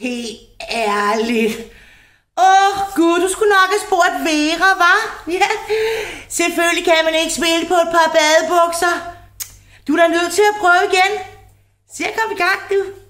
Helt ærligt. Gud, du skulle nok have spurgt Vera, hva? Ja, selvfølgelig kan man ikke spille på et par badebukser. Du er da nødt til at prøve igen. Så kom i gang, du.